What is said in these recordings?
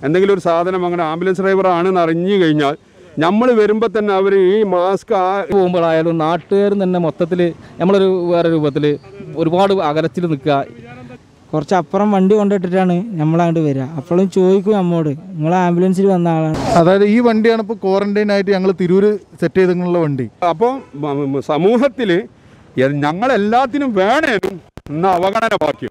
എന്തെങ്കിലും ഒരു സാധനം അങ്ങനെ ആംബുലൻസ് ഡ്രൈവറാണെന്ന് അറിഞ്ഞു കഴിഞ്ഞാൽ നമ്മൾ വരുമ്പോൾ തന്നെ അവർ ഈ മാസ്ക് പോകുമ്പോഴായാലും നാട്ടുകാരും തന്നെ മൊത്തത്തിൽ നമ്മളൊരു വേറെ രൂപത്തിൽ ഒരുപാട് അകലത്തിൽ നിൽക്കുക. കുറച്ച് അപ്പുറം വണ്ടി കൊണ്ടിട്ടിട്ടാണ് നമ്മളങ്ങോട്ട് വരിക. അപ്പോഴും ചോദിക്കും നമ്മോട്, നിങ്ങൾ ആംബുലൻസിൽ വന്ന ആളാണ്. അതായത് ഈ വണ്ടിയാണ് ഇപ്പോൾ ക്വാറന്റൈൻ ആയിട്ട് ഞങ്ങൾ തിരൂർ സെറ്റ് ചെയ്തിട്ടുള്ള വണ്ടി. അപ്പോൾ സമൂഹത്തിൽ ഞങ്ങളെല്ലാത്തിനും വേണേനും എന്ന അവഗണന ബാക്കി.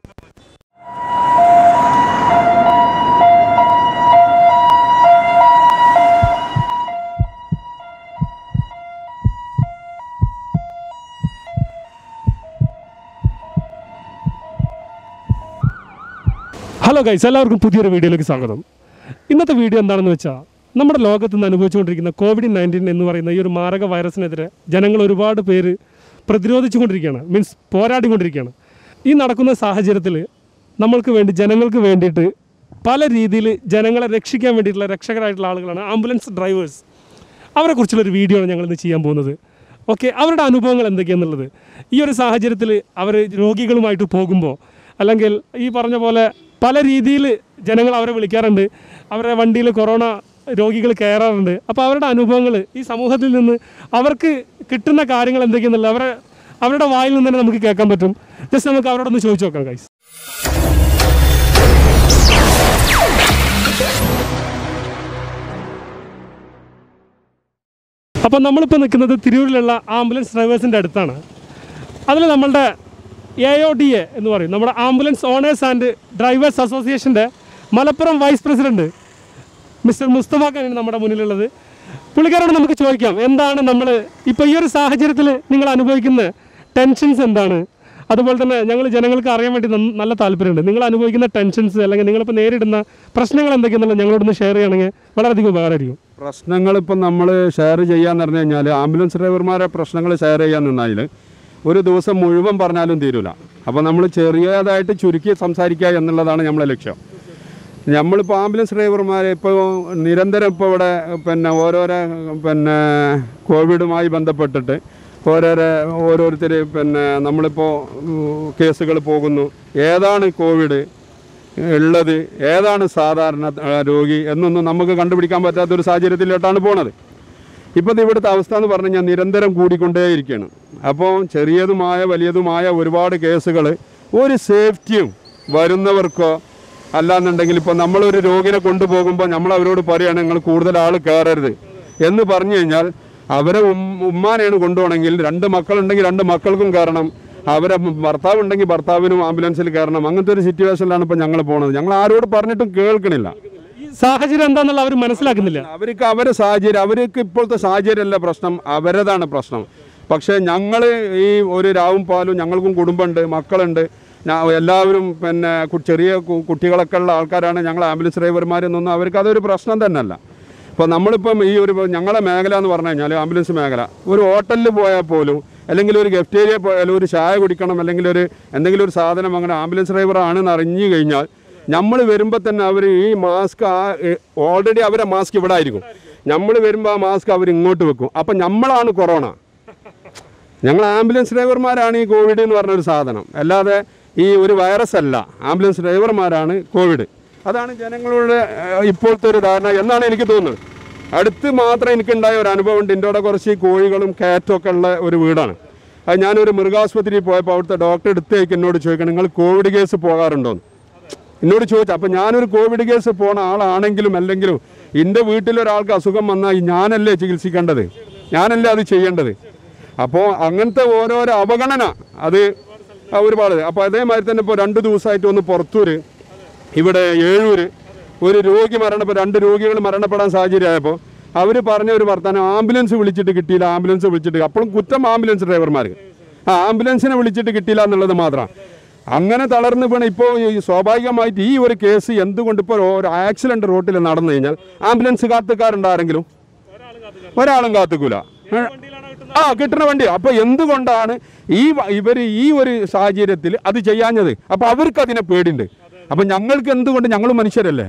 ഹലോ ഗൈസ്, എല്ലാവർക്കും പുതിയൊരു വീഡിയോയിലേക്ക് സ്വാഗതം. ഇന്നത്തെ വീഡിയോ എന്താണെന്ന് വെച്ചാൽ, നമ്മുടെ ലോകത്ത് നിന്ന് അനുഭവിച്ചുകൊണ്ടിരിക്കുന്ന COVID-19 എന്ന് പറയുന്ന ഈ ഒരു മാരക വൈറസിനെതിരെ ജനങ്ങൾ ഒരുപാട് പേര് പ്രതിരോധിച്ചുകൊണ്ടിരിക്കുകയാണ്, മീൻസ് പോരാടിക്കൊണ്ടിരിക്കുകയാണ്. ഈ നടക്കുന്ന സാഹചര്യത്തിൽ നമ്മൾക്ക് വേണ്ടി, ജനങ്ങൾക്ക് വേണ്ടിയിട്ട് പല രീതിയിൽ ജനങ്ങളെ രക്ഷിക്കാൻ വേണ്ടിയിട്ടുള്ള രക്ഷകരായിട്ടുള്ള ആളുകളാണ് ആംബുലൻസ് ഡ്രൈവേഴ്സ്. അവരെക്കുറിച്ചുള്ളൊരു വീഡിയോ ആണ് ഞങ്ങളിന്ന് ചെയ്യാൻ പോകുന്നത്. ഓക്കെ, അവരുടെ അനുഭവങ്ങൾ എന്തൊക്കെയാണെന്നുള്ളത്, ഈ ഒരു സാഹചര്യത്തിൽ അവർ രോഗികളുമായിട്ട് പോകുമ്പോൾ, അല്ലെങ്കിൽ ഈ പറഞ്ഞ പോലെ പല രീതിയിൽ ജനങ്ങൾ അവരെ വിളിക്കാറുണ്ട്, അവരുടെ വണ്ടിയിൽ കൊറോണ രോഗികൾ കയറാറുണ്ട്. അപ്പോൾ അവരുടെ അനുഭവങ്ങൾ, ഈ സമൂഹത്തിൽ നിന്ന് അവർക്ക് കിട്ടുന്ന കാര്യങ്ങൾ എന്തൊക്കെയാണെന്നുള്ളത് അവരുടെ വായിൽ നിന്ന് തന്നെ നമുക്ക് കേൾക്കാൻ പറ്റും. ജസ്റ്റ് നമുക്ക് അവരോടൊന്ന് ചോദിച്ചു നോക്കാം ഗൈസ്. അപ്പോൾ നമ്മളിപ്പോൾ നിൽക്കുന്നത് തിരൂരിലുള്ള ആംബുലൻസ് ഡ്രൈവേഴ്സിൻ്റെ അടുത്താണ്. അതിൽ നമ്മളുടെ AODA എന്ന് പറയും, നമ്മുടെ ആംബുലൻസ് ഓണേഴ്സ് ആൻഡ് ഡ്രൈവേഴ്സ് അസോസിയേഷൻ്റെ മലപ്പുറം വൈസ് പ്രസിഡൻറ്റ് മിസ്റ്റർ മുസ്തഫാഖാനാണ് നമ്മുടെ മുന്നിലുള്ളത്. പുള്ളിക്കാരോട് നമുക്ക് ചോദിക്കാം, എന്താണ് നമ്മൾ ഇപ്പോൾ ഈ ഒരു സാഹചര്യത്തിൽ നിങ്ങൾ അനുഭവിക്കുന്ന ടെൻഷൻസ് എന്താണ്? അതുപോലെ തന്നെ ഞങ്ങൾ ജനങ്ങൾക്ക് അറിയാൻ വേണ്ടി നല്ല താല്പര്യമുണ്ട്. നിങ്ങൾ അനുഭവിക്കുന്ന ടെൻഷൻസ്, അല്ലെങ്കിൽ നിങ്ങളിപ്പോൾ നേരിടുന്ന പ്രശ്നങ്ങൾ എന്തൊക്കെയാണെന്നുള്ളത് ഞങ്ങളോടൊന്ന് ഷെയർ ചെയ്യണമെങ്കിൽ വളരെയധികം ഉപകാരമായിരിക്കും. പ്രശ്നങ്ങളിപ്പം നമ്മൾ ഷെയർ ചെയ്യാന്ന് പറഞ്ഞു കഴിഞ്ഞാൽ, ആംബുലൻസ് ഡ്രൈവർമാരെ പ്രശ്നങ്ങൾ ഷെയർ ചെയ്യാൻ നിന്നാൽ ഒരു ദിവസം മുഴുവൻ പറഞ്ഞാലും തീരില്ല. അപ്പോൾ നമ്മൾ ചെറിയതായിട്ട് ചുരുക്കി സംസാരിക്കുക എന്നുള്ളതാണ് നമ്മളെ ലക്ഷ്യം. നമ്മളിപ്പോൾ ആംബുലൻസ് ഡ്രൈവർമാരെ ഇപ്പോൾ നിരന്തരം ഇപ്പോൾ ഇവിടെ ഓരോരോ കോവിഡുമായി ബന്ധപ്പെട്ടിട്ട് ഓരോരുത്തർ നമ്മളിപ്പോൾ കേസുകൾ പോകുന്നു. ഏതാണ് കോവിഡ് ഉള്ളത്, ഏതാണ് സാധാരണ രോഗി എന്നൊന്നും നമുക്ക് കണ്ടുപിടിക്കാൻ പറ്റാത്തൊരു സാഹചര്യത്തിലോട്ടാണ് പോണത്. ഇപ്പോൾ ഇവിടുത്തെ അവസ്ഥ എന്ന് പറഞ്ഞു കഴിഞ്ഞാൽ നിരന്തരം കൂടിക്കൊണ്ടേയിരിക്കുകയാണ്. അപ്പോൾ ചെറിയതുമായ വലിയതുമായ ഒരുപാട് കേസുകൾ ഒരു സേഫ്റ്റിയും വരുന്നവർക്കോ അല്ലാന്നുണ്ടെങ്കിൽ, ഇപ്പോൾ നമ്മളൊരു രോഗിനെ കൊണ്ടുപോകുമ്പോൾ നമ്മൾ അവരോട് പറയുകയാണ് നിങ്ങൾ കൂടുതൽ ആൾ കയറരുത് എന്ന് പറഞ്ഞു കഴിഞ്ഞാൽ, അവരെ ഉമ്മാനെയാണ് കൊണ്ടുപോകണമെങ്കിൽ 2 മക്കളുണ്ടെങ്കിൽ 2 മക്കൾക്കും കയറണം, അവരെ ഭർത്താവ് ഉണ്ടെങ്കിൽ ഭർത്താവിനും ആംബുലൻസിൽ കയറണം. അങ്ങനത്തെ ഒരു സിറ്റുവേഷനിലാണ് ഇപ്പോൾ ഞങ്ങൾ പോകുന്നത്. ഞങ്ങൾ ആരോട് പറഞ്ഞിട്ടും കേൾക്കണില്ല. സാഹചര്യം എന്താണെന്നുള്ള അവർ മനസ്സിലാക്കുന്നില്ല. അവരുടെ സാഹചര്യം, അവർക്ക് ഇപ്പോഴത്തെ സാഹചര്യമല്ല പ്രശ്നം, അവരതാണ് പ്രശ്നം. പക്ഷേ ഞങ്ങൾ ഈ ഒരു രാവും പാലും, ഞങ്ങൾക്കും കുടുംബമുണ്ട്, മക്കളുണ്ട്, എല്ലാവരും ചെറിയ കുട്ടികളൊക്കെ ഉള്ള ആൾക്കാരാണ് ഞങ്ങൾ ആംബുലൻസ് ഡ്രൈവർമാരെന്നൊന്നും അവർക്ക് അതൊരു പ്രശ്നം തന്നെയല്ല. ഇപ്പോൾ നമ്മളിപ്പം ഈ ഞങ്ങളെ മേഖല എന്ന് പറഞ്ഞു കഴിഞ്ഞാൽ, ആംബുലൻസ് മേഖല, ഒരു ഹോട്ടലിൽ പോയാൽ പോലും, അല്ലെങ്കിൽ ഒരു ഗഫ്റ്റേരിയ പോയാലും ഒരു ചായ കുടിക്കണം, അല്ലെങ്കിൽ എന്തെങ്കിലും ഒരു സാധനം അങ്ങനെ ആംബുലൻസ് ഡ്രൈവറാണെന്ന് അറിഞ്ഞു കഴിഞ്ഞാൽ നമ്മൾ വരുമ്പോൾ തന്നെ അവർ ഈ മാസ്ക് ഓൾറെഡി അവരെ മാസ്ക് ഇവിടെ ആയിരിക്കും. നമ്മൾ വരുമ്പോൾ ആ മാസ്ക് അവർ ഇങ്ങോട്ട് വെക്കും. അപ്പം നമ്മളാണ് കൊറോണ, ഞങ്ങൾ ആംബുലൻസ് ഡ്രൈവർമാരാണ് ഈ കോവിഡ് എന്ന് പറഞ്ഞൊരു സാധനം. അല്ലാതെ ഈ ഒരു വൈറസ് അല്ല, ആംബുലൻസ് ഡ്രൈവർമാരാണ് കോവിഡ്. അതാണ് ജനങ്ങളുടെ ഇപ്പോഴത്തെ ഒരു ധാരണ എന്നാണ് എനിക്ക് തോന്നുന്നത്. അടുത്ത് മാത്രം എനിക്കുണ്ടായ ഒരു അനുഭവം ഉണ്ട്. എൻ്റെ അവിടെ കുറച്ച് കോഴികളും കാറ്റും ഒക്കെ ഉള്ള ഒരു വീടാണ്. അത് ഞാനൊരു മൃഗാശുപത്രിയിൽ പോയപ്പോൾ അവിടുത്തെ ഡോക്ടർ എടുത്തേക്ക് എന്നോട് ചോദിക്കണം, നിങ്ങൾ കോവിഡ് കേസ് പോകാറുണ്ടോയെന്ന് എന്നോട് ചോദിച്ചു. അപ്പോൾ ഞാനൊരു കോവിഡ് കേസ് പോണ ആളാണെങ്കിലും അല്ലെങ്കിലും എൻ്റെ വീട്ടിലൊരാൾക്ക് അസുഖം വന്നാൽ ഞാനല്ലേ ചികിത്സിക്കേണ്ടത്, ഞാനല്ലേ അത് ചെയ്യേണ്ടത്. അപ്പോൾ അങ്ങനത്തെ ഓരോരോ അവഗണന അത് ഒരുപാട്. അപ്പോൾ അതേമാതിരി തന്നെ ഇപ്പോൾ 2 ദിവസമായിട്ട് ഒന്ന് പുറത്തൂര്, ഇവിടെ ഏഴൂര് ഒരു രോഗി 2 രോഗികൾ മരണപ്പെടാൻ സാഹചര്യമായപ്പോൾ അവർ പറഞ്ഞ ഒരു വർത്തമാനം, ആംബുലൻസ് വിളിച്ചിട്ട് കിട്ടിയില്ല, ആംബുലൻസ് വിളിച്ചിട്ട്. അപ്പോഴും കുറ്റം ആംബുലൻസ് ഡ്രൈവർമാർക്ക്, ആംബുലൻസിനെ വിളിച്ചിട്ട് കിട്ടിയില്ല എന്നുള്ളത് മാത്രമാണ്. അങ്ങനെ തളർന്ന് വീണ ഇപ്പോൾ സ്വാഭാവികമായിട്ട് ഈ ഒരു കേസ് എന്തുകൊണ്ട് ഇപ്പോൾ ഒരു ആക്സിഡൻറ്റ് റോട്ടിൽ നടന്നു കഴിഞ്ഞാൽ ആംബുലൻസ് കാത്തുകാരുണ്ടാരെങ്കിലും ഒരാളും കാത്തുക്കൂല, കിട്ടുന്ന വണ്ടി. അപ്പോൾ എന്തുകൊണ്ടാണ് ഇവർ ഈ ഒരു സാഹചര്യത്തിൽ അത് ചെയ്യാഞ്ഞത്? അപ്പോൾ അവർക്ക് അതിനെ പേടിയുണ്ട്. അപ്പം ഞങ്ങൾക്ക് എന്തുകൊണ്ട്, ഞങ്ങൾ മനുഷ്യരല്ലേ?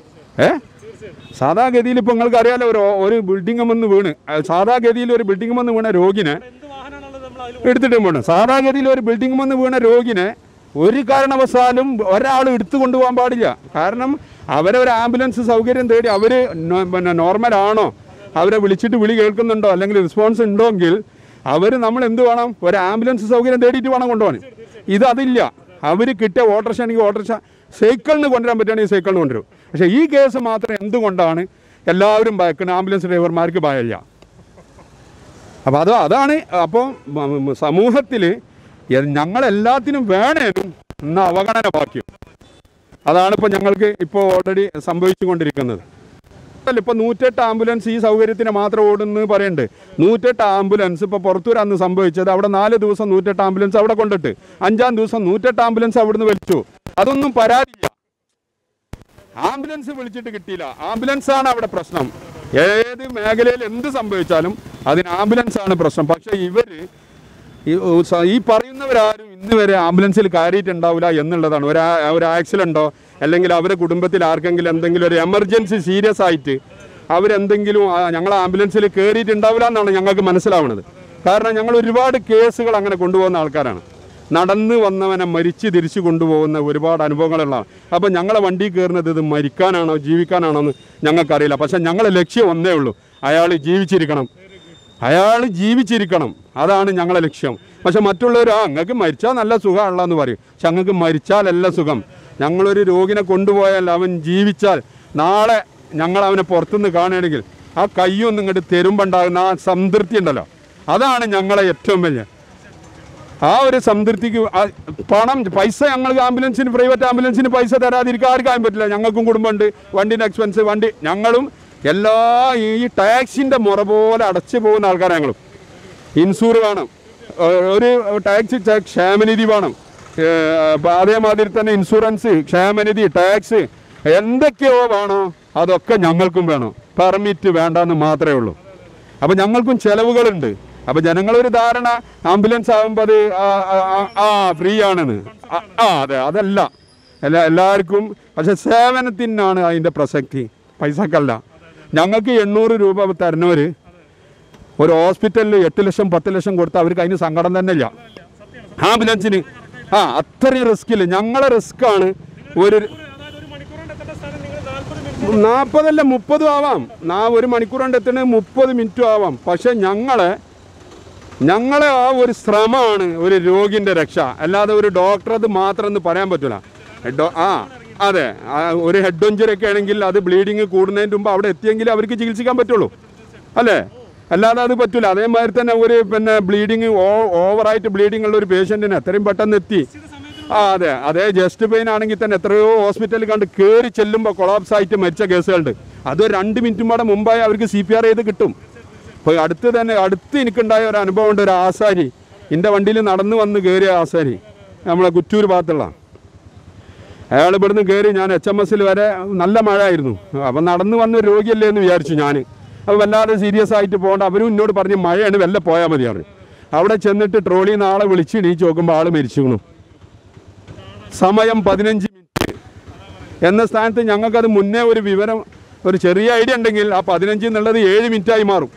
സാധാഗതിയിൽ ഇപ്പോൾ നിങ്ങൾക്ക് അറിയാലോ, ഒരു ബിൽഡിംഗ് വന്ന് വീണ്, സാധാഗതിയിൽ ഒരു ബിൽഡിംഗ് വന്ന് വീണ രോഗിനെ എടുത്തിട്ടും പോകണം. സാധാഗതിയിൽ ഒരു ബിൽഡിംഗ് വന്ന് വീണ രോഗിനെ ഒരു കാരണവശാലും ഒരാൾ എടുത്തു കൊണ്ടുപോകാൻ പാടില്ല. കാരണം അവരൊരു ആംബുലൻസ് സൗകര്യം തേടി അവർ പിന്നെ നോർമലാണോ, അവരെ വിളിച്ചിട്ട് വിളി കേൾക്കുന്നുണ്ടോ അല്ലെങ്കിൽ റെസ്പോൺസ് ഉണ്ടോയെങ്കിൽ നമ്മൾ എന്ത് വേണം, ഒരു ആംബുലൻസ് സൗകര്യം തേടിയിട്ട് വേണം കൊണ്ടുപോകാൻ. അതില്ല. അവർ കിട്ടിയ ഓട്ടോറിക്ഷ ആണെങ്കിൽ ഓട്ടോറിക്ഷ, സൈക്കിളിന് കൊണ്ടുവരാൻ പറ്റുകയാണെങ്കിൽ സൈക്കിളിന് കൊണ്ടുവരും. പക്ഷേ ഈ കേസ് മാത്രം എന്തുകൊണ്ടാണ് എല്ലാവരും ഭയക്കുന്നത്? ആംബുലൻസ് ഡ്രൈവർമാർക്ക് ഭയമില്ല. അപ്പോൾ അതാണ്. അപ്പോൾ സമൂഹത്തിൽ ഞങ്ങളെല്ലാത്തിനും വേണേനും എന്ന അവഗണന ബാക്കിയും. അതാണ് ഇപ്പോൾ ഞങ്ങൾക്ക് ഇപ്പോൾ ഓൾറെഡി സംഭവിച്ചു കൊണ്ടിരിക്കുന്നത്. ഇപ്പോൾ 108 ആംബുലൻസ് ഈ സൗകര്യത്തിന് മാത്രം ഓടുന്നു പറയുന്നുണ്ട്. 108 ആംബുലൻസ് ഇപ്പോൾ പുറത്തൂർ അന്ന് സംഭവിച്ചത്, അവിടെ 4 ദിവസം 108 ആംബുലൻസ് അവിടെ കൊണ്ടിട്ട് 5-ാം ദിവസം 108 ആംബുലൻസ് അവിടുന്ന് വലിച്ചു. അതൊന്നും പരാതിയില്ല, ആംബുലൻസ് വിളിച്ചിട്ട് കിട്ടിയില്ല. ആംബുലൻസാണ് അവിടെ പ്രശ്നം. ഏത് മേഖലയിൽ എന്ത് സംഭവിച്ചാലും അതിന് ആംബുലൻസാണ് പ്രശ്നം. പക്ഷേ ഈ പറയുന്നവരാരും ഇന്ന് വരെ ആംബുലൻസിൽ കയറിയിട്ടുണ്ടാവില്ല എന്നുള്ളതാണ്. ഒരു ആക്സിഡൻറ്റോ അല്ലെങ്കിൽ അവരുടെ കുടുംബത്തിൽ ആർക്കെങ്കിലും എന്തെങ്കിലും ഒരു എമർജൻസി സീരിയസ് ആയിട്ട് അവരെന്തെങ്കിലും ഞങ്ങൾ ആംബുലൻസിൽ കയറിയിട്ടുണ്ടാവില്ല എന്നാണ് ഞങ്ങൾക്ക് മനസ്സിലാവുന്നത്. കാരണം ഞങ്ങൾ ഒരുപാട് കേസുകൾ അങ്ങനെ കൊണ്ടുപോകുന്ന ആൾക്കാരാണ്. നടന്ന് വന്നവനെ മരിച്ച് തിരിച്ചു കൊണ്ടുപോകുന്ന ഒരുപാട് അനുഭവങ്ങളുള്ളതാണ്. അപ്പോൾ ഞങ്ങളെ വണ്ടി കയറുന്നത് ഇത് മരിക്കാനാണോ ജീവിക്കാനാണോ എന്ന് ഞങ്ങൾക്കറിയില്ല. പക്ഷേ ഞങ്ങളെ ലക്ഷ്യം ഒന്നേ ഉള്ളൂ, അയാൾ ജീവിച്ചിരിക്കണം, അയാൾ ജീവിച്ചിരിക്കണം. അതാണ് ഞങ്ങളെ ലക്ഷ്യം. പക്ഷെ മറ്റുള്ളവർ അങ്ങക്ക് മരിച്ചാൽ നല്ല സുഖമാണല്ലോ എന്ന് പറയും. പക്ഷെ അങ്ങക്ക് മരിച്ചാലല്ല സുഖം. ഞങ്ങളൊരു രോഗിനെ കൊണ്ടുപോയാൽ അവൻ ജീവിച്ചാൽ നാളെ ഞങ്ങൾ അവനെ പുറത്തുനിന്ന് കാണുകയാണെങ്കിൽ ആ കയ്യൊന്നും ഇങ്ങോട്ട് തരുമ്പുണ്ടാകുന്ന ആ സംതൃപ്തി ഉണ്ടല്ലോ, അതാണ് ഞങ്ങളെ ഏറ്റവും വലിയ ആ ഒരു സംതൃപ്തിക്ക്. പൈസ ഞങ്ങൾക്ക് ആംബുലൻസിന്, പ്രൈവറ്റ് ആംബുലൻസിന് പൈസ തരാതിരിക്കാൻ ആർക്കാനും പറ്റില്ല. ഞങ്ങൾക്കും കുടുംബമുണ്ട്, വണ്ടിൻ്റെ എക്സ്പെൻസ്, ഞങ്ങളും എല്ലാ ഈ ടാക്സിൻ്റെ മുറ പോലെ അടച്ചു പോകുന്ന ആൾക്കാരാണ് ഞങ്ങളും. ഇൻഷൂർ വേണം, ഒരു ടാക്സി ക്ഷേമനിധി വേണം, അതേമാതിരി തന്നെ ഇൻഷുറൻസ്, ക്ഷേമനിധി, ടാക്സ് എന്തൊക്കെയോ വേണോ അതൊക്കെ ഞങ്ങൾക്കും വേണം. പെർമിറ്റ് വേണ്ടെന്ന് മാത്രമേ ഉള്ളൂ. അപ്പോൾ ഞങ്ങൾക്കും ചിലവുകളുണ്ട്. അപ്പോൾ ജനങ്ങളൊരു ധാരണ ആംബുലൻസ് ആകുമ്പോൾ അത് ഫ്രീ ആണെന്ന്. അതെ, അതല്ല എല്ലാവർക്കും. പക്ഷെ സേവനത്തിനാണ് അതിൻ്റെ പ്രസക്തി, പൈസക്കല്ല. ഞങ്ങൾക്ക് 800 രൂപ തരുന്നവർ ഒരു ഹോസ്പിറ്റലിൽ 8 ലക്ഷം 10 ലക്ഷം കൊടുത്താൽ അവർക്ക് അതിന് സങ്കടം തന്നെ ഇല്ല. ആംബുലൻസിന് അത്രയും റിസ്ക്കില്ല. ഞങ്ങളെ റിസ്ക്കാണ്. ഒരു 40 അല്ല 30 ആവാം, ഒരു മണിക്കൂർ കൊണ്ട് എത്തണേ 30 മിനിറ്റും ആവാം. പക്ഷെ ഞങ്ങളെ ആ ഒരു ശ്രമമാണ് ഒരു രോഗിൻ്റെ രക്ഷ. അല്ലാതെ ഒരു ഡോക്ടർ അത് മാത്രം എന്ന് പറയാൻ പറ്റില്ല. അതെ, ഒരു ഹെഡ് ഇഞ്ചുറി ഒക്കെ ആണെങ്കിൽ അത് ബ്ലീഡിങ് കൂടുന്നതിന് മുമ്പ് അവിടെ എത്തിയെങ്കിൽ അവർക്ക് ചികിത്സിക്കാൻ പറ്റുള്ളൂ, അല്ലേ? അല്ലാതെ അത് പറ്റില്ല. അതേമാതിരി തന്നെ ഒരു ബ്ലീഡിങ് ഓവറായിട്ട് ബ്ലീഡിങ് ഉള്ള ഒരു പേഷ്യൻറ്റിന് എത്രയും പെട്ടെന്ന് എത്തി. അതെ ജസ്റ്റ് പെയിൻ ആണെങ്കിൽ തന്നെ എത്രയോ ഹോസ്പിറ്റലിൽ കണ്ട് കയറി ചെല്ലുമ്പോൾ കൊളാപ്സ് ആയിട്ട് മരിച്ച കേസുകളുണ്ട്. അത് 2 മിനിറ്റും കൂടെ മുമ്പായി അവർക്ക് CPR ചെയ്ത് കിട്ടും. ഇപ്പോൾ അടുത്ത് എനിക്കുണ്ടായ ഒരു അനുഭവമുണ്ട്. ഒരു ആശാരി, എൻ്റെ വണ്ടിയിൽ നടന്നു വന്ന് കയറിയ ആശാരി, നമ്മളെ കുറ്റൂർ ഭാഗത്തുള്ള അയാൾ ഇവിടുന്ന് കയറി. ഞാൻ HMSൽ വരെ നല്ല മഴ ആയിരുന്നു. അപ്പം നടന്നു വന്ന രോഗിയല്ലേ എന്ന് വിചാരിച്ചു ഞാൻ. അപ്പോൾ വല്ലാതെ സീരിയസ് ആയിട്ട് പോകേണ്ട. അവരും എന്നോട് പറഞ്ഞ് മഴയാണ്, വല്ല പോയാൽ മതിയാണ്. അവിടെ ചെന്നിട്ട് ട്രോളിയിൽ നിന്ന് ആളെ വിളിച്ച് എണീച്ച് നോക്കുമ്പോൾ ആൾ മരിച്ചു. സമയം 15 മിനിറ്റ് എന്ന സ്ഥാനത്ത് ഞങ്ങൾക്കത് മുന്നേ ഒരു വിവരം, ഒരു ചെറിയ ഐഡിയ ഉണ്ടെങ്കിൽ ആ 15 എന്നുള്ളത് 7 മിനിറ്റായി മാറും.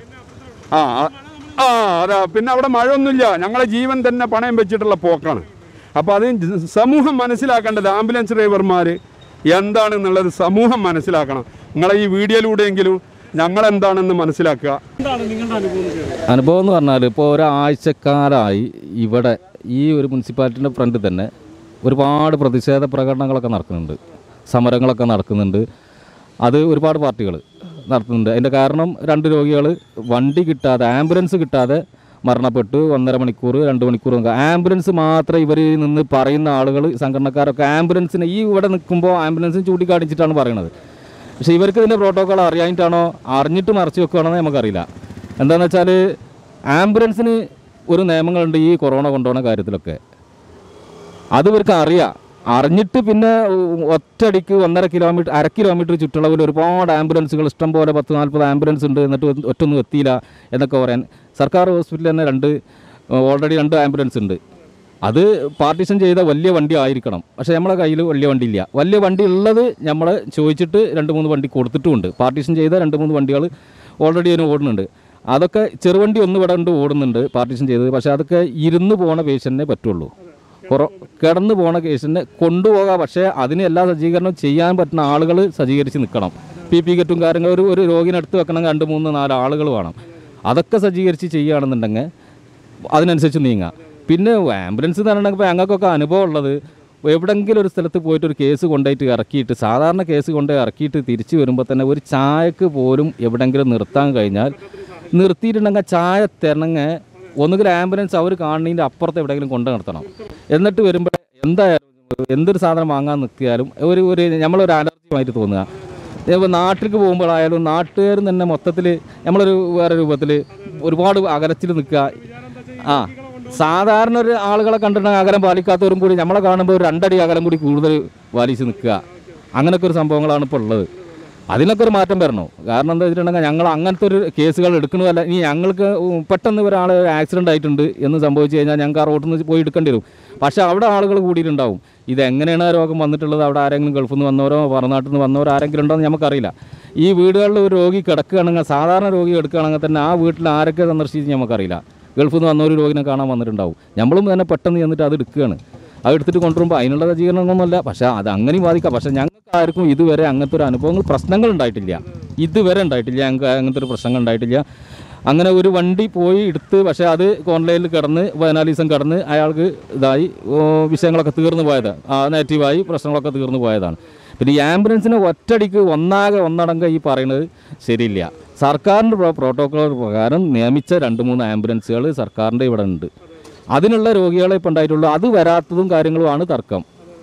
അതാ. പിന്നെ അവിടെ മഴയൊന്നുമില്ല, ഞങ്ങളെ ജീവൻ തന്നെ പണയം വെച്ചിട്ടുള്ള പോക്കാണ്. അപ്പോൾ അത് സമൂഹം മനസ്സിലാക്കേണ്ടത്, ആംബുലൻസ് ഡ്രൈവർമാർ എന്താണെന്നുള്ളത് സമൂഹം മനസ്സിലാക്കണം. നിങ്ങളെ ഈ വീഡിയോയിലൂടെയെങ്കിലും ഞങ്ങളെന്താണെന്ന് മനസ്സിലാക്കുക. അനുഭവം എന്ന് പറഞ്ഞാൽ ഇപ്പോൾ ഒരാഴ്ചക്കാലമായി ഇവിടെ ഈ ഒരു മുനിസിപ്പാലിറ്റിൻ്റെ ഫ്രണ്ടിൽ തന്നെ ഒരുപാട് പ്രതിഷേധ പ്രകടനങ്ങളൊക്കെ നടക്കുന്നുണ്ട്, സമരങ്ങളൊക്കെ നടക്കുന്നുണ്ട്. അത് ഒരുപാട് പാർട്ടികൾ നടത്തുന്നുണ്ട്. അതിൻ്റെ കാരണം 2 രോഗികൾ വണ്ടി കിട്ടാതെ, ആംബുലൻസ് കിട്ടാതെ മരണപ്പെട്ടു. 1.5 മണിക്കൂർ 2 മണിക്കൂർ. ആംബുലൻസ് മാത്രം ഇവർ നിന്ന് പറയുന്ന ആളുകൾ, സംഘടനക്കാരൊക്കെ ആംബുലൻസിനെ ഈ ഇവിടെ നിൽക്കുമ്പോൾ ആംബുലൻസിന് ചൂണ്ടിക്കാണിച്ചിട്ടാണ് പറയുന്നത്. പക്ഷേ ഇവർക്ക് ഇതിൻ്റെ പ്രോട്ടോക്കോൾ അറിയാനിട്ടാണോ അറിഞ്ഞിട്ട് മറച്ചു വെക്കുകയാണെന്ന് നമുക്കറിയില്ല. എന്താണെന്ന് വെച്ചാൽ ആംബുലൻസിന് ഒരു നിയമങ്ങളുണ്ട് ഈ കൊറോണ കൊണ്ടുപോകുന്ന കാര്യത്തിലൊക്കെ. അത് ഇവർക്ക് അറിഞ്ഞിട്ട് പിന്നെ ഒറ്റയടിക്ക് 1.5 കിലോമീറ്റർ 1/2 കിലോമീറ്റർ ചുറ്റളവിൽ ഒരുപാട് ആംബുലൻസുകൾ ഇഷ്ടം പോലെ 10-40 ആംബുലൻസ് ഉണ്ട്, എന്നിട്ട് ഒറ്റൊന്നും എത്തിയില്ല എന്നൊക്കെ പറയാൻ. സർക്കാർ ഹോസ്പിറ്റലിൽ തന്നെ ഓൾറെഡി 2 ആംബുലൻസ് ഉണ്ട്. അത് പാർട്ടീഷൻ ചെയ്ത വലിയ വണ്ടി ആയിരിക്കണം. പക്ഷേ നമ്മളെ കയ്യിൽ വലിയ വണ്ടി ഇല്ല. വലിയ വണ്ടി ഉള്ളത് നമ്മൾ ചോദിച്ചിട്ട് 2-3 വണ്ടി കൊടുത്തിട്ടുമുണ്ട്. പാർട്ടീഷൻ ചെയ്ത 2-3 വണ്ടികൾ ഓൾറെഡി അതിന് ഓടുന്നുണ്ട്. അതൊക്കെ ചെറുവണ്ടി 1 ഇവിടെ ഉണ്ട് ഓടുന്നുണ്ട് പാർട്ടീഷൻ ചെയ്തത്. പക്ഷേ അതൊക്കെ ഇരുന്ന് പോകുന്ന പേഷ്യൻറ്റിനെ പറ്റുള്ളൂ. കിടന്നു പോണ കേസിനെ കൊണ്ടുപോകാം. പക്ഷേ അതിന് എല്ലാ സജ്ജീകരണവും ചെയ്യാൻ പറ്റുന്ന ആളുകൾ സജ്ജീകരിച്ച് നിൽക്കണം. PP കിറ്റും കാര്യങ്ങൾ ഒരു രോഗിനെ എടുത്ത് വെക്കണം 2, 3, 4 ആളുകൾ വേണം. അതൊക്കെ സജ്ജീകരിച്ച് ചെയ്യുകയാണെന്നുണ്ടെങ്കിൽ അതിനനുസരിച്ച് നീങ്ങാം. പിന്നെ ആംബുലൻസ് എന്ന് പറഞ്ഞിട്ടുണ്ടെങ്കിൽ ഞങ്ങൾക്കൊക്കെ അനുഭവം ഉള്ളത്, എവിടെയെങ്കിലും ഒരു സ്ഥലത്ത് പോയിട്ട് ഒരു കേസ് കൊണ്ടുപോയിട്ട് ഇറക്കിയിട്ട്, സാധാരണ കേസ് കൊണ്ടുപോയി ഇറക്കിയിട്ട് തിരിച്ച് വരുമ്പോൾ തന്നെ ഒരു ചായക്ക് പോലും എവിടെയെങ്കിലും നിർത്താൻ കഴിഞ്ഞാൽ, നിർത്തിയിട്ടുണ്ടെങ്കിൽ ചായ തരണമെങ്കിൽ ഒന്നുകിൽ ആംബുലൻസ് അവർ കാണുന്നതിൻ്റെ അപ്പുറത്ത് എവിടെയെങ്കിലും കൊണ്ടു നിർത്തണം. എന്നിട്ട് വരുമ്പോൾ എന്തായാലും എന്തൊരു സാധനം വാങ്ങാൻ നിൽക്കിയാലും നമ്മളൊരു അലർജിയുമായിട്ട് തോന്നുക. ഇപ്പോൾ നാട്ടിലേക്ക് പോകുമ്പോഴായാലും നാട്ടുകാർ തന്നെ മൊത്തത്തിൽ നമ്മളൊരു വേറെ രൂപത്തിൽ ഒരുപാട് അകലത്തിൽ നിൽക്കുക. സാധാരണ ഒരു ആളുകളെ കണ്ടിട്ടുണ്ടെങ്കിൽ അകലം പാലിക്കാത്തവരും കൂടി നമ്മളെ കാണുമ്പോൾ ഒരു 2 അടി അകലം കൂടി കൂടുതൽ പാലിച്ച് നിൽക്കുക. അങ്ങനെയൊക്കെ ഒരു സംഭവങ്ങളാണ് ഇപ്പോൾ ഉള്ളത്. അതിനൊക്കെ ഒരു മാറ്റം വരണം. കാരണം എന്താ വെച്ചിട്ടുണ്ടെങ്കിൽ ഞങ്ങൾ അങ്ങനത്തെ ഒരു കേസുകൾ എടുക്കണമല്ല. ഇനി ഞങ്ങൾക്ക് പെട്ടെന്ന് ഒരാൾ ആക്സിഡൻ്റ് ആയിട്ടുണ്ട് എന്ന് സംഭവിച്ചു കഴിഞ്ഞാൽ ഞങ്ങൾക്ക് ആ റോഡിൽ നിന്ന് പോയി എടുക്കേണ്ടി വരും. പക്ഷേ അവിടെ ആളുകൾ കൂടിയിട്ടുണ്ടാവും. ഇതെങ്ങനെയാണ് ആ രോഗം വന്നിട്ടുള്ളത്, അവിടെ ആരെങ്കിലും ഗൾഫിൽ നിന്ന് വന്നവരോ പുറനാട്ടിൽ നിന്ന് വന്നവരോ ആരെങ്കിലും ഉണ്ടോ എന്ന് നമുക്കറിയില്ല. ഈ വീടുകളിൽ ഒരു രോഗി കിടക്കുകയാണെങ്കിൽ, സാധാരണ രോഗി എടുക്കുകയാണെങ്കിൽ തന്നെ ആ വീട്ടിൽ ആരൊക്കെ സന്ദർശിച്ച് നമുക്കറിയില്ല. ഗൾഫിൽ നിന്ന് വന്നൊരു രോഗിനെ കാണാൻ വന്നിട്ടുണ്ടാവും. നമ്മളും തന്നെ പെട്ടെന്ന് ചെന്നിട്ട് അത് എടുക്കുകയാണ്. അത് എടുത്തിട്ട് കൊണ്ടുവരുമ്പോൾ അതിനുള്ള സജ്ജീകരണമൊന്നുമല്ല. പക്ഷേ അത് അങ്ങനെയും ബാധിക്കാം. പക്ഷേ ഞങ്ങൾക്ക് ആർക്കും ഇതുവരെ അങ്ങനത്തെ ഒരു അനുഭവങ്ങൾ, പ്രശ്നങ്ങൾ ഉണ്ടായിട്ടില്ല. ഇതുവരെ ഉണ്ടായിട്ടില്ല. ഞങ്ങൾക്ക് അങ്ങനത്തെ ഒരു പ്രശ്നങ്ങൾ ഉണ്ടായിട്ടില്ല. അങ്ങനെ ഒരു വണ്ടി പോയി എടുത്ത്, പക്ഷേ അത് ഓൺലൈനിൽ കിടന്ന് 14 ദിവസം കിടന്ന് അയാൾക്ക് ഇതായി വിഷയങ്ങളൊക്കെ തീർന്നു പോയത്, നെഗറ്റീവായി പ്രശ്നങ്ങളൊക്കെ തീർന്നു പോയതാണ്. പിന്നെ ഈ ആംബുലൻസിനെ ഒറ്റടിക്ക് ഒന്നടങ്കം ഈ പറയുന്നത് ശരിയില്ല. സർക്കാരിൻ്റെ പ്രോട്ടോക്കോൾ പ്രകാരം നിയമിച്ച 2-3 ആംബുലൻസുകൾ സർക്കാരിൻ്റെ ഇവിടെ ഉണ്ട്. അതിനുള്ള രോഗികളെ ഇപ്പോൾ ഉണ്ടായിട്ടുള്ളൂ. അത് വരാത്തതും കാര്യങ്ങളുമാണ് തർക്കം.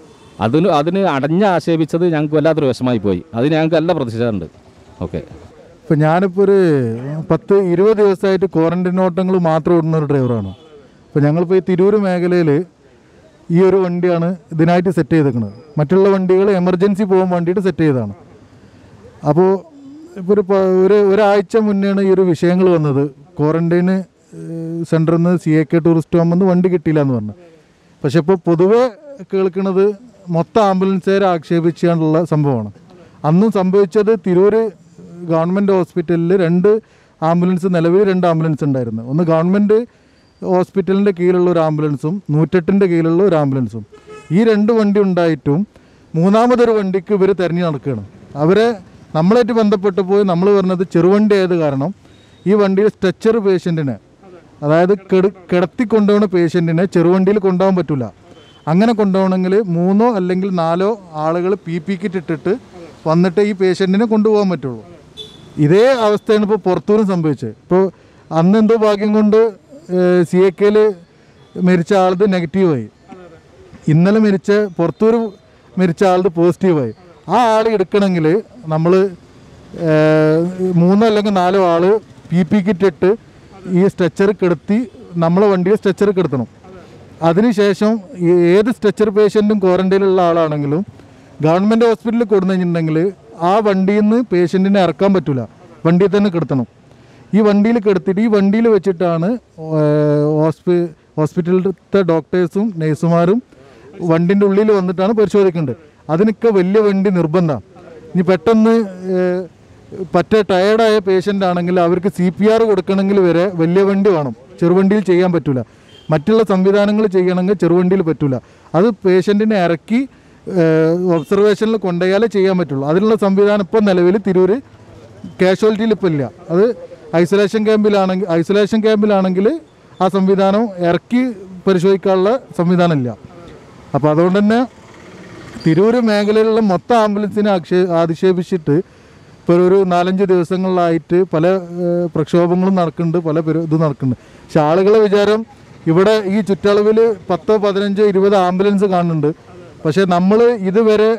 അതിന് ആക്ഷേപിച്ചത് ഞങ്ങൾക്ക് വല്ലാത്തൊരു വിഷമായി പോയി. അതിന് ഞങ്ങൾക്ക് എല്ലാ പ്രതിഷേധമുണ്ട്. ഓക്കെ. ഇപ്പോൾ ഞാനിപ്പോൾ ഒരു 10-20 ദിവസമായിട്ട് ക്വാറന്റൈൻ ഓട്ടങ്ങൾ മാത്രം ഓടുന്ന ഒരു ഡ്രൈവറാണ്. ഇപ്പോൾ ഞങ്ങളിപ്പോൾ ഈ തിരൂർ മേഖലയിൽ ഈ ഒരു വണ്ടിയാണ് ഇതിനായിട്ട് സെറ്റ് ചെയ്തേക്കുന്നത്. മറ്റുള്ള വണ്ടികൾ എമർജൻസി പോകാൻ വേണ്ടിയിട്ട് സെറ്റ് ചെയ്തതാണ്. അപ്പോൾ ഇപ്പോൾ ഒരാഴ്ച മുന്നെയാണ് ഈ ഒരു വിഷയങ്ങൾ വന്നത്. ക്വാറന്റൈന് സെൻറ്ററിൽ നിന്ന് CAK ടൂറിസ്റ്റ് ഹോമിൽ വണ്ടി കിട്ടിയില്ല എന്ന് പറഞ്ഞു. പക്ഷെ ഇപ്പോൾ പൊതുവെ കേൾക്കുന്നത് മൊത്തം ആംബുലൻസുകാരെ ആക്ഷേപിച്ചുകൊണ്ടുള്ള സംഭവമാണ്. അന്നും സംഭവിച്ചത് തിരൂർ ഗവൺമെൻറ് ഹോസ്പിറ്റലിൽ 2 ആംബുലൻസ്, നിലവിൽ 2 ആംബുലൻസ് ഉണ്ടായിരുന്നു. ഒന്ന് ഗവൺമെൻറ് ഹോസ്പിറ്റലിൻ്റെ കീഴിലുള്ള ഒരു ആംബുലൻസും 108ൻ്റെ കീഴിലുള്ള ഒരു ആംബുലൻസും. ഈ 2 വണ്ടി ഉണ്ടായിട്ടും മൂന്നാമതൊരു വണ്ടിക്ക് ഇവർ തിരഞ്ഞു നടക്കുകയാണ്. അവരെ നമ്മളായിട്ട് ബന്ധപ്പെട്ട് പോയി നമ്മൾ പറഞ്ഞത് ചെറുവണ്ടി ആയത് കാരണം ഈ വണ്ടിയിൽ സ്ട്രെച്ചർ പേഷ്യൻറ്റിനെ, അതായത് കിടത്തിക്കൊണ്ടുപോകുന്ന പേഷ്യൻറ്റിനെ ചെറുവണ്ടിയിൽ കൊണ്ടുപോകാൻ പറ്റില്ല. അങ്ങനെ കൊണ്ടുപോകണമെങ്കിൽ 3 അല്ലെങ്കിൽ 4 ആളുകൾ PP കിറ്റ് ഇട്ടിട്ട് വന്നിട്ട് ഈ പേഷ്യൻറ്റിനെ കൊണ്ടുപോകാൻ പറ്റുള്ളൂ. ഇതേ അവസ്ഥയാണ് ഇപ്പോൾ പുറത്തൂരും സംഭവിച്ചത്. ഇപ്പോൾ അന്ന് എന്തോ ഭാഗ്യം കൊണ്ട് CAKയിൽ മരിച്ച ആളത് നെഗറ്റീവായി. ഇന്നലെ പുറത്തൂർ മരിച്ച ആളത് പോസിറ്റീവായി. ആ ആൾ എടുക്കണമെങ്കിൽ നമ്മൾ 3 അല്ലെങ്കിൽ 4 ആൾ PP കിറ്റ് ഇട്ട് ഈ സ്ട്രെച്ചർ കിടത്തി നമ്മളെ വണ്ടിയിൽ സ്ട്രെച്ചർ കിടത്തണം. അതിനുശേഷം ഏത് സ്ട്രെച്ചർ പേഷ്യൻറ്റും ക്വാറന്റൈനിലുള്ള ആളാണെങ്കിലും ഗവൺമെൻറ് ഹോസ്പിറ്റലിൽ കൊടുത്തു കഴിഞ്ഞിട്ടുണ്ടെങ്കിൽ ആ വണ്ടിയിൽ നിന്ന് പേഷ്യൻറ്റിനെ ഇറക്കാൻ പറ്റില്ല, വണ്ടിയിൽ തന്നെ കിടത്തണം. ഈ വണ്ടിയിൽ കിടത്തിയിട്ട് ഈ വണ്ടിയിൽ വെച്ചിട്ടാണ് ഹോസ്പിറ്റലിലത്തെ ഡോക്ടേഴ്സും നഴ്സുമാരും വണ്ടിൻ്റെ ഉള്ളിൽ വന്നിട്ടാണ് പരിശോധിക്കേണ്ടത്. അതിനൊക്കെ വലിയ വണ്ടി നിർബന്ധമാണ്. ഇനി പെട്ടെന്ന് ടയേർഡായ പേഷ്യൻ്റ് ആണെങ്കിൽ അവർക്ക് CPR കൊടുക്കണമെങ്കിൽ വരെ വലിയ വണ്ടി വേണം. ചെറുവണ്ടിയിൽ ചെയ്യാൻ പറ്റില്ല. മറ്റുള്ള സംവിധാനങ്ങൾ ചെയ്യണമെങ്കിൽ ചെറുവണ്ടിയിൽ പറ്റില്ല. അത് പേഷ്യൻറ്റിനെ ഇറക്കി ഒബ്സർവേഷനിൽ കൊണ്ടുപോയാലേ ചെയ്യാൻ പറ്റുള്ളൂ. അതിനുള്ള സംവിധാനം ഇപ്പോൾ നിലവിൽ തിരൂർ കാഷ്വാലിറ്റിയിൽ ഇപ്പോൾ ഇല്ല. അത് ഐസൊലേഷൻ ക്യാമ്പിലാണെങ്കിൽ ആ സംവിധാനം ഇറക്കി പരിശോധിക്കാനുള്ള സംവിധാനം ഇല്ല. അപ്പോൾ അതുകൊണ്ട് തന്നെ തിരൂർ മേഖലയിലുള്ള മൊത്തം ആംബുലൻസിനെ അധിക്ഷേപിച്ചിട്ട് ഇപ്പോൾ ഒരു 4-5 ദിവസങ്ങളിലായിട്ട് പല പ്രക്ഷോഭങ്ങളും നടക്കുന്നുണ്ട്, പല ഇതും നടക്കുന്നുണ്ട്. പക്ഷെ ആളുകളെ വിചാരം ഇവിടെ ഈ ചുറ്റളവിൽ 10, 15, 20 ആംബുലൻസ് കാണുന്നുണ്ട്. പക്ഷേ നമ്മൾ ഇതുവരെ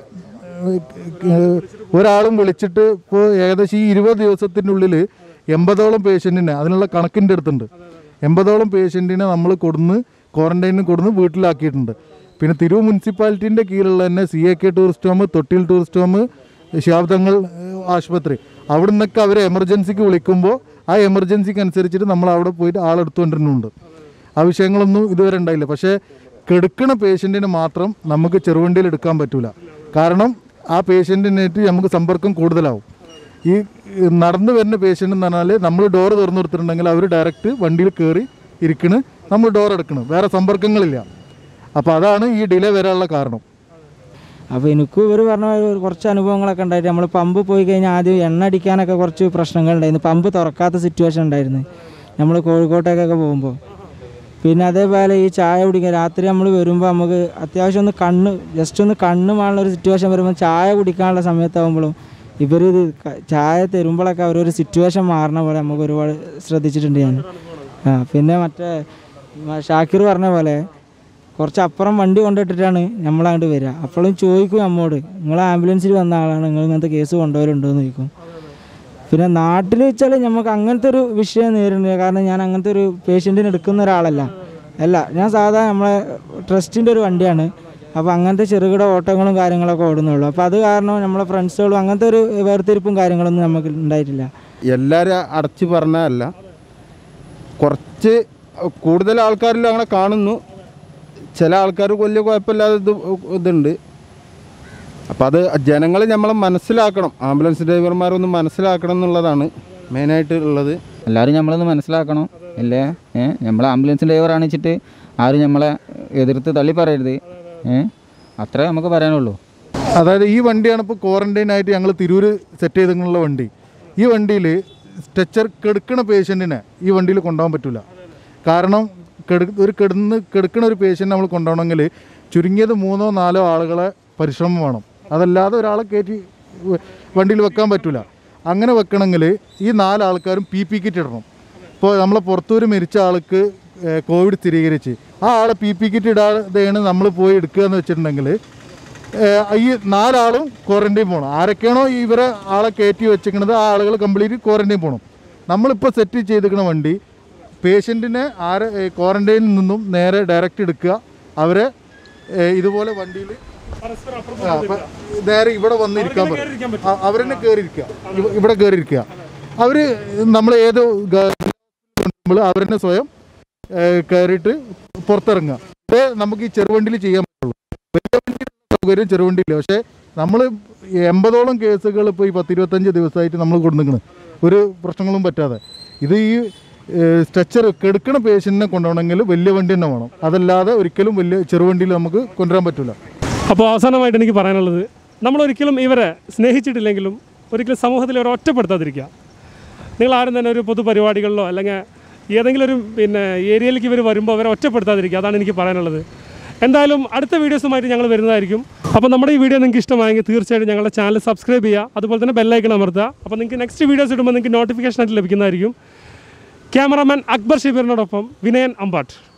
ഒരാളും വിളിച്ചിട്ട് ഇപ്പോൾ ഏകദേശം ഈ 20 ദിവസത്തിനുള്ളിൽ 80ഓളം പേഷ്യൻറ്റിനെ, അതിനുള്ള കണക്കിൻ്റെ അടുത്തുണ്ട്, 80ഓളം പേഷ്യൻറ്റിനെ നമ്മൾ ക്വാറന്റൈനിൽ കൊടുന്ന് വീട്ടിലാക്കിയിട്ടുണ്ട്. പിന്നെ തിരൂർ മുനിസിപ്പാലിറ്റീൻ്റെ കീഴിലുള്ള തന്നെ CAK ടൂറിസ്റ്റ് ഹോം, തൊട്ടിൽ ടൂറിസ്റ്റ് ഹോം, ശാബ്ദങ്ങൾ ആശുപത്രി, അവിടെ നിന്നൊക്കെ അവരെ എമർജൻസിക്ക് വിളിക്കുമ്പോൾ ആ എമർജൻസിക്ക് അനുസരിച്ചിട്ട് നമ്മൾ അവിടെ പോയിട്ട് ആളെടുത്തുകൊണ്ടിരുന്നുണ്ട്. ആ വിഷയങ്ങളൊന്നും ഇതുവരെ ഉണ്ടായില്ല. പക്ഷേ കെടുക്കണ പേഷ്യൻറ്റിനെ മാത്രം നമുക്ക് ചെറുവണ്ടിയിൽ എടുക്കാൻ പറ്റില്ല. കാരണം ആ പേഷ്യൻറ്റിനായിട്ട് നമുക്ക് സമ്പർക്കം കൂടുതലാവും. ഈ നടന്നു വരുന്ന പേഷ്യൻ്റ് എന്ന് പറഞ്ഞാൽ നമ്മൾ ഡോർ തുറന്നു കൊടുത്തിട്ടുണ്ടെങ്കിൽ അവർ ഡയറക്റ്റ് വണ്ടിയിൽ കയറി ഇരിക്കണ്, നമ്മൾ ഡോർ എടുക്കണം, വേറെ സമ്പർക്കങ്ങളില്ല. അപ്പോൾ അതാണ് ഈ ഡിലേ വരാനുള്ള കാരണം. അപ്പോൾ എനിക്കും ഇവർ പറഞ്ഞ കുറച്ച് അനുഭവങ്ങളൊക്കെ ഉണ്ടായിട്ട് നമ്മൾ പമ്പ് പോയി കഴിഞ്ഞാൽ ആദ്യം എണ്ണ അടിക്കാനൊക്കെ കുറച്ച് പ്രശ്നങ്ങളുണ്ടായിരുന്നു. പമ്പ് തുറക്കാത്ത സിറ്റുവേഷൻ ഉണ്ടായിരുന്നു നമ്മൾ കോഴിക്കോട്ടേക്കൊക്കെ പോകുമ്പോൾ. പിന്നെ അതേപോലെ ഈ ചായ കുടിക്കാൻ രാത്രി നമ്മൾ വരുമ്പോൾ നമുക്ക് അത്യാവശ്യം ജസ്റ്റ് ഒന്ന് കണ്ണ് മാറുന്നൊരു സിറ്റുവേഷൻ വരുമ്പോൾ ചായ കുടിക്കാനുള്ള സമയത്താകുമ്പോഴും ഇവർ ചായ തരുമ്പോഴൊക്കെ അവരൊരു സിറ്റുവേഷൻ മാറണ പോലെ നമുക്ക് ഒരുപാട് ശ്രദ്ധിച്ചിട്ടുണ്ട് ഞാൻ. പിന്നെ മറ്റേ ഷാക്കിർ പറഞ്ഞ പോലെ കുറച്ച് അപ്പുറം വണ്ടി കൊണ്ടിട്ടിട്ടാണ് നമ്മളങ്ങോട്ട് വരിക. അപ്പോഴും ചോദിക്കും നമ്മോട്, നിങ്ങൾ ആംബുലൻസിൽ വന്ന ആളാണ്, നിങ്ങൾ ഇങ്ങനത്തെ കേസ് കൊണ്ടുവരുന്നുണ്ടോ എന്ന് ചോദിക്കും. പിന്നെ നാട്ടിൽ വെച്ചാൽ നമുക്ക് അങ്ങനത്തെ ഒരു വിഷയം നേരിടുന്നില്ല. കാരണം ഞാൻ അങ്ങനത്തെ ഒരു പേഷ്യൻറ്റിന് എടുക്കുന്ന ഒരാളല്ല. ഞാൻ സാധാരണ നമ്മളെ ട്രസ്റ്റിൻ്റെ ഒരു വണ്ടിയാണ്. അപ്പോൾ അങ്ങനത്തെ ചെറുകിട ഓട്ടങ്ങളും കാര്യങ്ങളൊക്കെ ഓടുന്നുള്ളൂ. അപ്പോൾ അത് കാരണം നമ്മളെ ഫ്രണ്ട്സുകളും അങ്ങനത്തെ ഒരു വേർതിരിപ്പും കാര്യങ്ങളൊന്നും നമുക്ക് ഉണ്ടായിട്ടില്ല. എല്ലാവരും അടച്ചു പറഞ്ഞല്ല, കുറച്ച് കൂടുതൽ ആൾക്കാരിലും അങ്ങനെ കാണുന്നു. ചില ആൾക്കാർ വലിയ കുഴപ്പമില്ലാതെ ഇതുണ്ട്. അപ്പോൾ അത് ജനങ്ങൾ നമ്മളെ മനസ്സിലാക്കണം, ആംബുലൻസ് ഡ്രൈവർമാരൊന്ന് മനസ്സിലാക്കണം എന്നുള്ളതാണ് മെയിനായിട്ട് ഉള്ളത്. എല്ലാവരും നമ്മളൊന്ന് മനസ്സിലാക്കണം അല്ലേ. നമ്മൾ ആംബുലൻസ് ഡ്രൈവർ ആണിച്ചിട്ട് ആരും നമ്മളെ എതിർത്ത് തള്ളി പറയരുത്. അത്രേ നമുക്ക് പറയാനുള്ളൂ. അതായത് ഈ വണ്ടിയാണ് ഇപ്പോൾ ക്വാറന്റൈനായിട്ട് ഞങ്ങൾ തിരൂർ സെറ്റ് ചെയ്തിട്ടുള്ള വണ്ടി. ഈ വണ്ടിയിൽ സ്ട്രെച്ചർ കിടക്കുന്ന പേഷ്യൻറ്റിനെ ഈ വണ്ടിയിൽ കൊണ്ടുപോകാൻ പറ്റില്ല. കാരണം കിടക്കുന്ന ഒരു പേഷ്യൻ്റ് നമ്മൾ കൊണ്ടുപോകണമെങ്കിൽ ചുരുങ്ങിയത് 3-4 ആളുകളെ പരിശ്രമം വേണം. അതല്ലാതെ ഒരാളെ കയറ്റി വണ്ടിയിൽ വെക്കാൻ പറ്റില്ല. അങ്ങനെ വെക്കണമെങ്കിൽ ഈ 4 ആൾക്കാരും PP കിറ്റ് ഇടണം. ഇപ്പോൾ നമ്മളെ പുറത്തൂർ മരിച്ച ആൾക്ക് കോവിഡ് സ്ഥിരീകരിച്ച് ആ ആളെ PP കിറ്റ് ഇടാതെയാണ് നമ്മൾ പോയി എടുക്കുക എന്ന് വെച്ചിട്ടുണ്ടെങ്കിൽ ഈ 4 ആളും ക്വാറന്റൈൻ പോകണം. ആരൊക്കെയാണോ ഇവരെ ആളെ കയറ്റി വെച്ചിരിക്കുന്നത് ആ ആളുകൾ കംപ്ലീറ്റ് ക്വാറന്റൈൻ പോകണം. നമ്മളിപ്പോൾ സെറ്റ് ചെയ്തിരിക്കുന്ന വണ്ടി പേഷ്യൻറ്റിനെ ക്വാറന്റൈനിൽ നിന്നും നേരെ ഡയറക്റ്റ് എടുക്കുക, അവരെ ഇതുപോലെ വണ്ടിയിൽ നേരെ ഇവിടെ വന്നിരിക്കാൻ പറയും. അവരെന്നെ കയറിയിരിക്കുക, ഇവിടെ കയറിയിരിക്കുക. അവർ നമ്മൾ ഏത് അവരെന്നെ സ്വയം കയറിയിട്ട് പുറത്തിറങ്ങുക. അതേ നമുക്ക് ഈ ചെറുവണ്ടിയിൽ ചെയ്യാൻ പറ്റുള്ളൂ. വലിയ വണ്ടിയിൽ സൗകര്യം ചെറുവണ്ടിയില്ല. പക്ഷേ നമ്മൾ 80ഓളം കേസുകൾ ഇപ്പോൾ ഈ 10-25 ദിവസമായിട്ട് നമ്മൾ കൊണ്ടുനിൽക്കണം, ഒരു പ്രശ്നങ്ങളും പറ്റാതെ. ഇത് ഈ സ്ട്രെച്ചർ കെടുക്കണ പേഷ്യൻറ്റിനെ കൊണ്ടുപോകണമെങ്കിൽ വലിയ വണ്ടി തന്നെ വേണം. അതല്ലാതെ ഒരിക്കലും വലിയ ചെറുവണ്ടിയിൽ നമുക്ക് കൊണ്ടുവരാൻ പറ്റില്ല. അപ്പോൾ അവസാനമായിട്ട് എനിക്ക് പറയാനുള്ളത്, നമ്മളൊരിക്കലും ഇവരെ സ്നേഹിച്ചിട്ടില്ലെങ്കിലും ഒരിക്കലും സമൂഹത്തിൽ ഇവരെ ഒറ്റപ്പെടുത്താതിരിക്കുക. നിങ്ങൾ ആരും തന്നെ ഒരു പൊതുപരിപാടികളിലോ അല്ലെങ്കിൽ ഏതെങ്കിലും ഒരു ഏരിയയിലേക്ക് ഇവർ വരുമ്പോൾ അവരെ ഒറ്റപ്പെടുത്താതിരിക്കുക. അതാണ് എനിക്ക് പറയാനുള്ളത്. എന്തായാലും അടുത്ത വീഡിയോസുമായിട്ട് ഞങ്ങൾ വരുന്നതായിരിക്കും. അപ്പോൾ നമ്മുടെ ഈ വീഡിയോ നിങ്ങൾക്ക് ഇഷ്ടമായെങ്കിൽ തീർച്ചയായിട്ടും ഞങ്ങളുടെ ചാനൽ സബ്സ്ക്രൈബ് ചെയ്യുക, അതുപോലെ തന്നെ ബെല്ലൈക്കൺ അമർത്തുക. അപ്പോൾ നിങ്ങൾക്ക് നെക്സ്റ്റ് വീഡിയോസ് ഇടുമ്പോൾ നിങ്ങൾക്ക് നോട്ടിഫിക്കേഷൻ ആയിട്ട് ലഭിക്കുന്നതായിരിക്കും. ക്യാമറാമാൻ അക്ബർ ഷബീറിനോടൊപ്പം വിനയൻ അമ്പാട്ട്.